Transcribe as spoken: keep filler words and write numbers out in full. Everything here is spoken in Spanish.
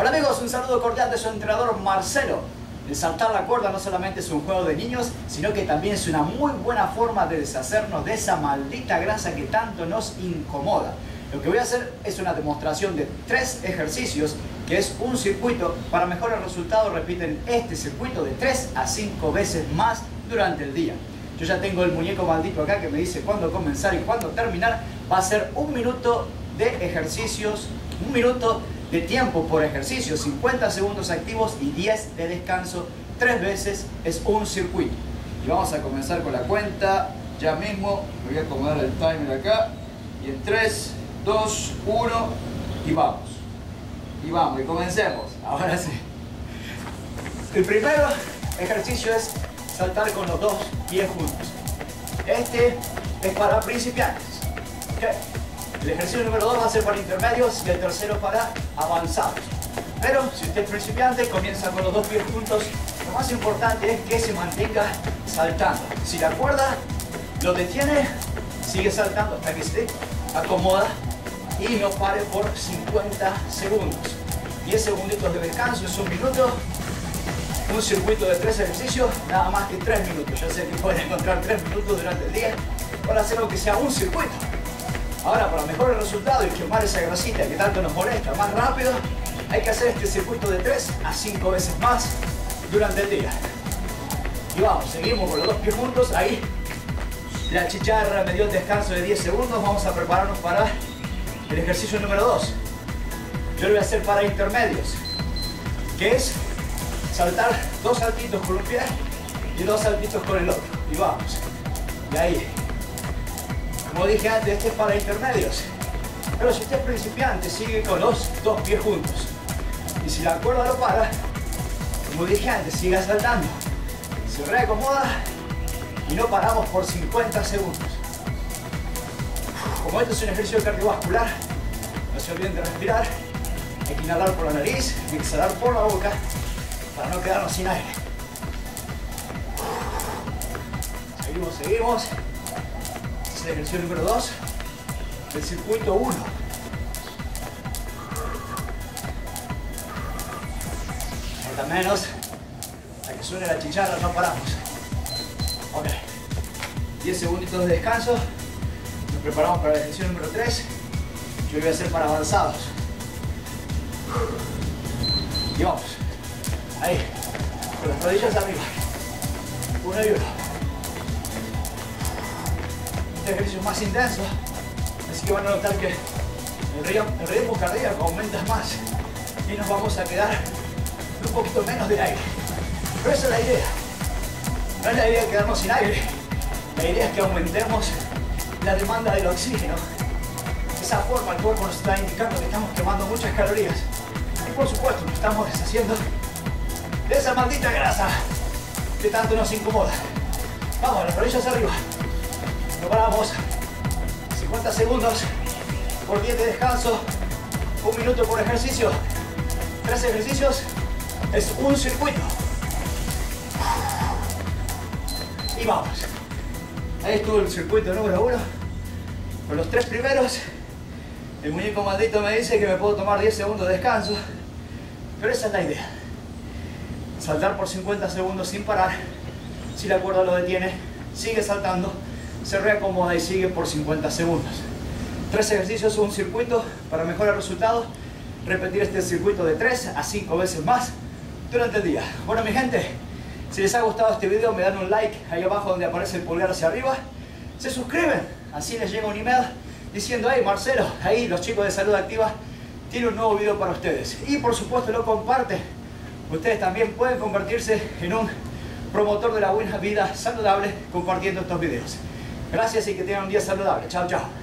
Hola amigos, un saludo cordial de su entrenador Marcelo. El saltar la cuerda no solamente es un juego de niños, sino que también es una muy buena forma de deshacernos de esa maldita grasa que tanto nos incomoda. Lo que voy a hacer es una demostración de tres ejercicios, que es un circuito. Para mejorar el resultado, repiten este circuito de tres a cinco veces más durante el día. Yo ya tengo el muñeco maldito acá que me dice cuándo comenzar y cuándo terminar. Va a ser un minuto de ejercicios, un minuto de tiempo por ejercicio, cincuenta segundos activos y diez de descanso, tres veces es un circuito. Y vamos a comenzar con la cuenta ya mismo. Voy a acomodar el timer acá y en tres, dos, uno y vamos. Y vamos, y comencemos. Ahora sí. El primer ejercicio es saltar con los dos pies juntos. Este es para principiantes. ¿Okay? El ejercicio número dos va a ser para intermedios y el tercero para avanzados. Pero si usted es principiante, comienza con los dos pies juntos. Lo más importante es que se mantenga saltando. Si la cuerda lo detiene, sigue saltando hasta que se acomoda y no pare por cincuenta segundos. diez segunditos de descanso es un minuto. Un circuito de tres ejercicios, nada más que tres minutos. Yo sé que pueden encontrar tres minutos durante el día para hacer aunque sea un circuito. Ahora, para mejorar el resultado y quemar esa grasita que tanto nos molesta más rápido, hay que hacer este circuito de tres a cinco veces más durante el día. Y vamos, seguimos con los dos pies juntos. Ahí la chicharra me dio el descanso de diez segundos. Vamos a prepararnos para el ejercicio número dos. Yo lo voy a hacer para intermedios, que es saltar dos saltitos con un pie y dos saltitos con el otro. Y vamos. Y ahí. Como dije antes, este es para intermedios. Pero si usted es principiante, sigue con los dos pies juntos. Y si la cuerda lo para, como dije antes, siga saltando. Se reacomoda y no paramos por cincuenta segundos. Como esto es un ejercicio cardiovascular, no se olviden de respirar. Hay que inhalar por la nariz y exhalar por la boca para no quedarnos sin aire. Seguimos, seguimos. Este es el ejercicio número dos del circuito uno. Falta menos. Hasta que suene la chicharra no paramos. Ok. diez segunditos de descanso. Nos preparamos para el ejercicio número tres. Yo lo voy a hacer para avanzados. Y vamos. Ahí. Con las rodillas arriba. Uno y uno. Este ejercicio es más intenso, así que van a notar que el ritmo, el ritmo cardíaco aumenta más y nos vamos a quedar un poquito menos de aire. Pero esa es la idea. No es la idea de quedarnos sin aire. La idea es que aumentemos la demanda del oxígeno. De esa forma el cuerpo nos está indicando que estamos quemando muchas calorías y por supuesto nos estamos deshaciendo de esa maldita grasa que tanto nos incomoda. Vamos, las rodillas arriba. Nos paramos. cincuenta segundos por diez de descanso. Un minuto por ejercicio. Tres ejercicios. Es un circuito. Y vamos. Ahí estuvo el circuito número uno. Con los tres primeros. El muñeco maldito me dice que me puedo tomar diez segundos de descanso. Pero esa es la idea. Saltar por cincuenta segundos sin parar. Si la cuerda lo detiene, sigue saltando. Se reacomoda y sigue por cincuenta segundos. Tres ejercicios, un circuito para mejorar resultados. Repetir este circuito de tres a cinco veces más durante el día. Bueno, mi gente, si les ha gustado este video, me dan un like ahí abajo donde aparece el pulgar hacia arriba. Se suscriben, así les llega un email diciendo: hey Marcelo, ahí los chicos de Salud Activa tienen un nuevo video para ustedes. Y por supuesto lo comparten. Ustedes también pueden convertirse en un promotor de la buena vida saludable compartiendo estos videos. Gracias y que tengan un día saludable. Chao, chao.